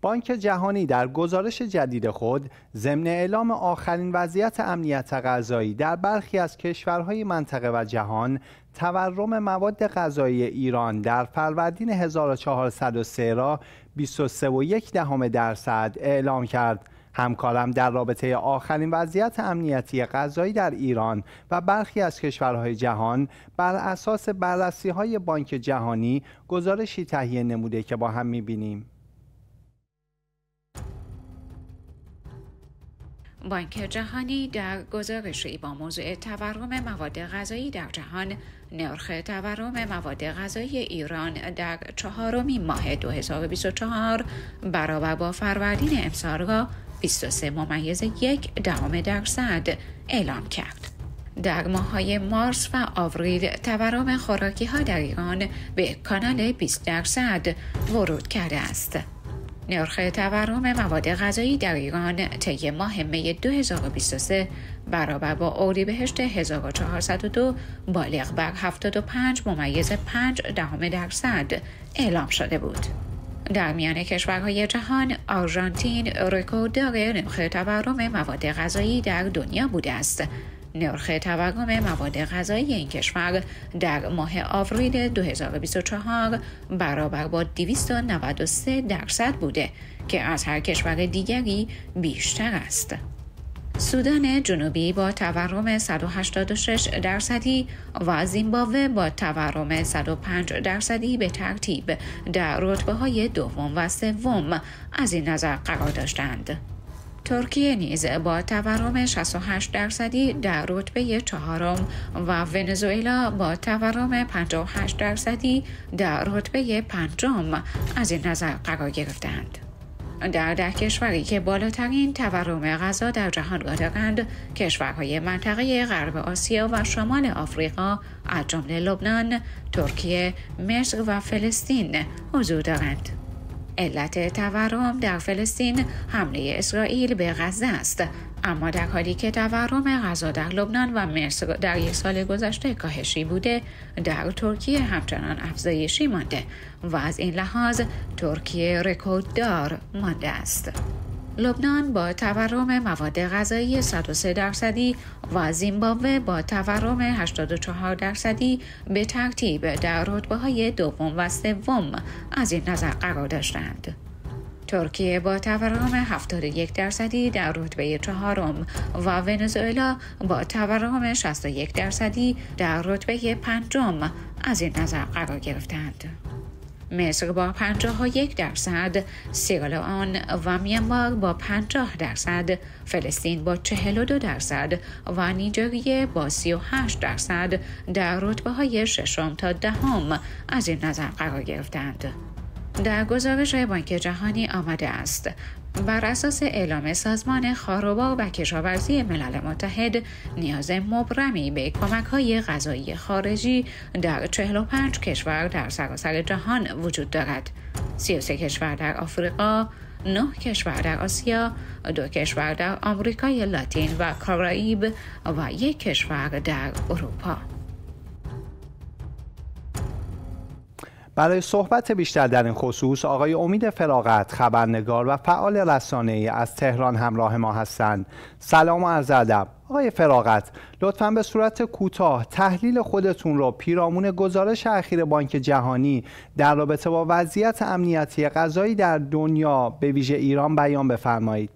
بانک جهانی در گزارش جدید خود ضمن اعلام آخرین وضعیت امنیت غذایی در برخی از کشورهای منطقه و جهان، تورم مواد غذایی ایران در فروردین 1403 را 23.1% اعلام کرد. همکارم در رابطه آخرین وضعیت امنیتی غذایی در ایران و برخی از کشورهای جهان بر اساس بررسی‌های بانک جهانی گزارشی تهیه نموده که با هم می‌بینیم. بانک جهانی در گزارشی با موضوع تورم مواد غذایی در جهان، نرخ تورم مواد غذایی ایران در چهارمین ماه 2024 برابر با فروردین امسال را 23.1% اعلام کرد. در ماه‌های مارس و آوریل تورم خوراکی‌ها در ایران به کانال 20% ورود کرده است. نرخ تورم مواد غذایی در ایران طی ماه می 2023 برابر با اردیبهشت 1402 بالغ بر 75.5% اعلام شده بود. در میان کشورهای جهان، آرژانتین رکورددار نرخ تورم مواد غذایی در دنیا بوده است. نرخ تورم مواد غذایی این کشور در ماه آوریل 2024 برابر با 293% بوده که از هر کشور دیگری بیشتر است. سودان جنوبی با تورم 186% و زیمبابوه با تورم 105% به ترتیب در رتبه‌های دوم و سوم از این نظر قرار داشتند. ترکیه نیز با تورم 68% در رتبه چهارم و ونزوئلا با تورم 58% در رتبه پنجم از این نظر قرار گرفتند. در 10 کشوری که بالاترین تورم غذا در جهان را دارند، کشورهای منطقه غرب آسیا و شمال آفریقا از جمله لبنان، ترکیه، مصر و فلسطین حضور دارند. علت تورم در فلسطین حمله اسرائیل به غزه است، اما در حالی که تورم غذا در لبنان و مصر در یک سال گذشته کاهشی بوده، در ترکیه همچنان افزایشی مانده و از این لحاظ ترکیه رکورددار مانده است. لبنان با تورم مواد غذایی 103% و زیمبابوه با تورم 84% به ترتیب در رتبه‌های دوم و سوم از این نظر قرار داشتند. ترکیه با تورم 71% در رتبه چهارم و ونزوئلا با تورم 61% در رتبه پنجم از این نظر قرار گرفتند. مصر با 51%، سیرالئون و میانمار با 50%، فلسطین با 42% و نیجریه با 38% در رتبه‌های ششم تا دهم از این نظر قرار گرفتند. در گزارش بانک جهانی آمده است بر اساس اعلام سازمان خاروبار و کشاورزی ملل متحد، نیاز مبرمی به کمک‌های غذایی خارجی در 45 کشور در سراسر جهان وجود دارد. 33 کشور در آفریقا، 9 کشور در آسیا، 2 کشور در آمریکای لاتین و کارائیب و 1 کشور در اروپا. برای صحبت بیشتر در این خصوص آقای امید فراغت، خبرنگار و فعال رسانه‌ای از تهران همراه ما هستند. سلام و عرض ادب. آقای فراغت، لطفاً به صورت کوتاه تحلیل خودتون رو پیرامون گزارش اخیر بانک جهانی در رابطه با وضعیت امنیتی غذایی در دنیا به ویژه ایران بیان بفرمایید.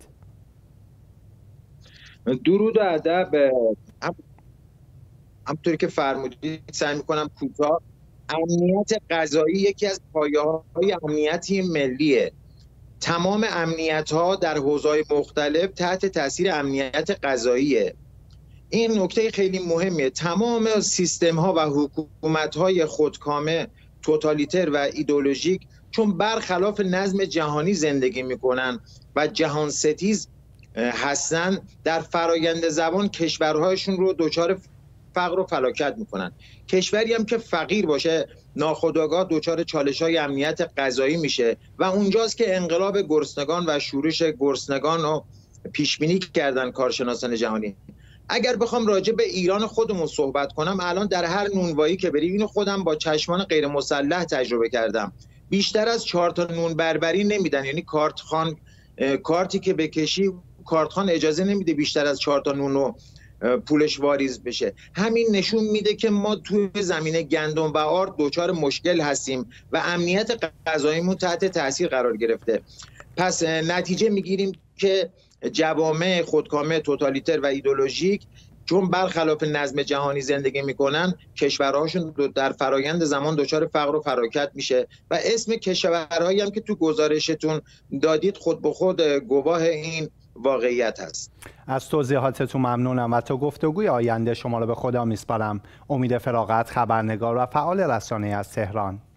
درود و ادب. همونطوری که فرمودید سعی می‌کنم کوتاه. امنیت غذایی یکی از پایه‌های امنیتی ملیه. تمام امنیت‌ها در حوزه‌های مختلف تحت تاثیر امنیت غذاییه. این نکته خیلی مهمیه. تمام سیستم‌ها و حکومت‌های خودکامه، توتالیتر و ایدئولوژیک چون برخلاف نظم جهانی زندگی می‌کنن و جهان ستیز هستن، در فرایند زمان کشورهایشون رو دچار فقر و فلاکت میکنن. کشوری هم که فقیر باشه ناخودآگاه دچار چالش‌های امنیت غذایی میشه و اونجاست که انقلاب گرسنگان و شورش گرسنگان رو پیش بینی کردن کارشناسان جهانی. اگر بخوام راجع به ایران خودمون صحبت کنم، الان در هر نونوایی که بریم، اینو خودم با چشمان غیر مسلح تجربه کردم. بیشتر از 4 تا نون بربری نمیدن. یعنی کارتی که بکشی کارتخوان اجازه نمیده بیشتر از 4 تا نون رو پولش واریز بشه. همین نشون میده که ما توی زمینه گندم و آرد دچار مشکل هستیم و امنیت غذاییمون تحت تاثیر قرار گرفته. پس نتیجه میگیریم که جوامع خودکامه توتالیتر و ایدئولوژیک چون برخلاف نظم جهانی زندگی میکنن، کشورهاشون در فرایند زمان دچار فقر و فراکت میشه و اسم کشورهایی هم که تو گزارشتون دادید خود به خود گواه این واقعیت هست. از توضیحاتتون ممنونم و تا گفتگوی آینده شما رو به خدا میسپارم. امید فراغت، خبرنگار و فعال رسانه‌ای از تهران.